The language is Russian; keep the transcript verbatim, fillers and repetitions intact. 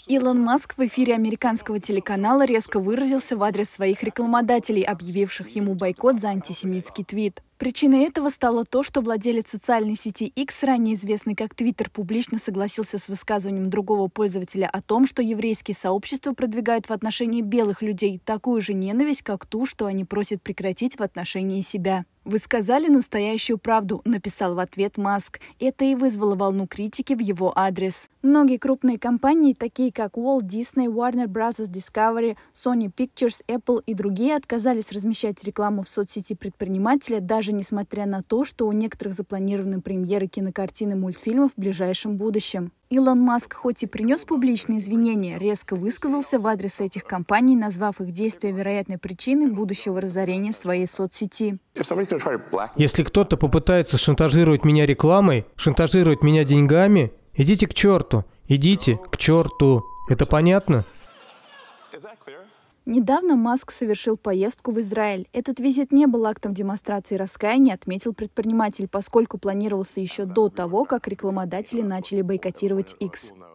Илон Маск в эфире американского телеканала резко выразился в адрес своих рекламодателей, объявивших ему бойкот за антисемитский твит. Причиной этого стало то, что владелец социальной сети X, ранее известный как Twitter, публично согласился с высказыванием другого пользователя о том, что еврейские сообщества продвигают в отношении белых людей такую же ненависть, как ту, что они просят прекратить в отношении себя. «Вы сказали настоящую правду», — написал в ответ Маск. Это и вызвало волну критики в его адрес. Многие крупные компании, такие как Walt Disney, Warner Bros. Discovery, Sony Pictures, Apple и другие, отказались размещать рекламу в соцсети предпринимателя, даже несмотря на то, что у некоторых запланированы премьеры кинокартин и мультфильмов в ближайшем будущем. Илон Маск хоть и принес публичные извинения, резко высказался в адрес этих компаний, назвав их действия вероятной причиной будущего разорения своей соцсети. Если кто-то попытается шантажировать меня рекламой, шантажировать меня деньгами, идите к черту, идите к черту. Это понятно? Недавно Маск совершил поездку в Израиль. Этот визит не был актом демонстрации раскаяния, отметил предприниматель, поскольку планировался еще до того, как рекламодатели начали бойкотировать X.